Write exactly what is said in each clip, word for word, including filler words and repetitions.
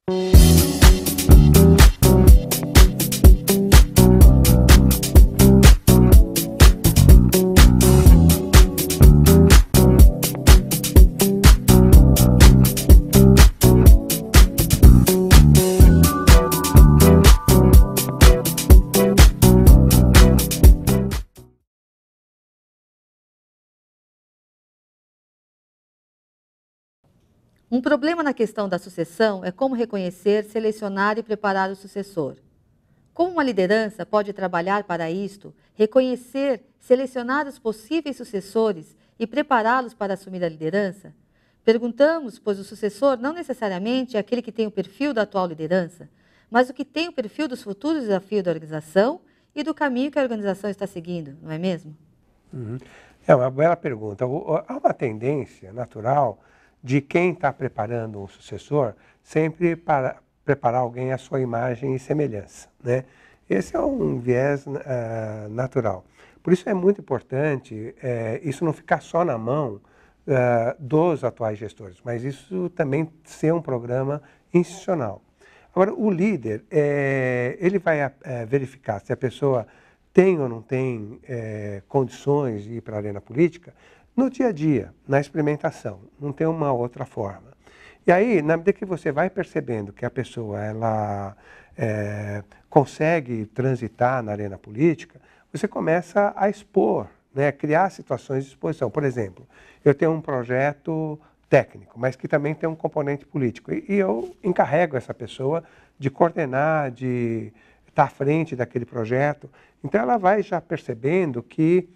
Um problema na questão da sucessão é como reconhecer, selecionar e preparar o sucessor. Como uma liderança pode trabalhar para isto, reconhecer, selecionar os possíveis sucessores e prepará-los para assumir a liderança? Perguntamos, pois o sucessor não necessariamente é aquele que tem o perfil da atual liderança, mas o que tem o perfil dos futuros desafios da organização e do caminho que a organização está seguindo, não é mesmo? Uhum. É uma bela pergunta. Há uma tendência natural de quem está preparando um sucessor sempre para preparar alguém à sua imagem e semelhança, né? Esse é um viés uh, natural. Por isso é muito importante uh, isso não ficar só na mão uh, dos atuais gestores, mas isso também ser um programa institucional. Agora, o líder, eh, ele vai eh, verificar se a pessoa tem ou não tem eh, condições de ir para a arena política no dia a dia, na experimentação, não tem uma outra forma. E aí, na medida que você vai percebendo que a pessoa ela, é, consegue transitar na arena política, você começa a expor, né, criar situações de exposição. Por exemplo, eu tenho um projeto técnico, mas que também tem um componente político, e, e eu encarrego essa pessoa de coordenar, de estar à frente daquele projeto. Então, ela vai já percebendo que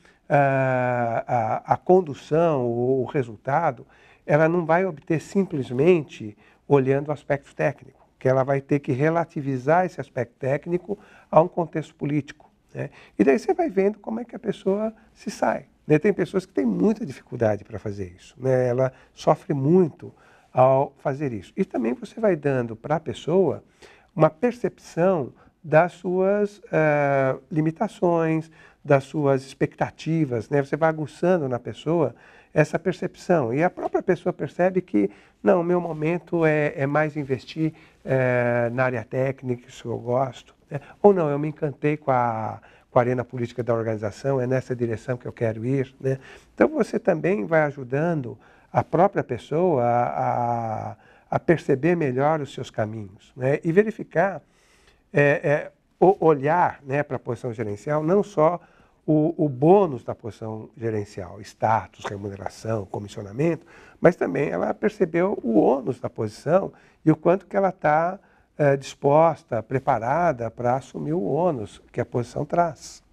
A, a, a condução, o, o resultado, ela não vai obter simplesmente olhando o aspecto técnico, que ela vai ter que relativizar esse aspecto técnico a um contexto político, né? E daí você vai vendo como é que a pessoa se sai, né? Tem pessoas que têm muita dificuldade para fazer isso, né? Ela sofre muito ao fazer isso. E também você vai dando para a pessoa uma percepção das suas uh, limitações, das suas expectativas, né? Você vai aguçando na pessoa essa percepção. E a própria pessoa percebe que, não, meu momento é, é mais investir é, na área técnica, isso eu gosto, né? Ou não, eu me encantei com a, com a arena política da organização, é nessa direção que eu quero ir, né? Então você também vai ajudando a própria pessoa a, a, a perceber melhor os seus caminhos, né? E verificar, é, é, olhar, né, para a posição gerencial, não só o, o bônus da posição gerencial, status, remuneração, comissionamento, mas também ela percebeu o ônus da posição e o quanto que ela está é, disposta, preparada para assumir o ônus que a posição traz.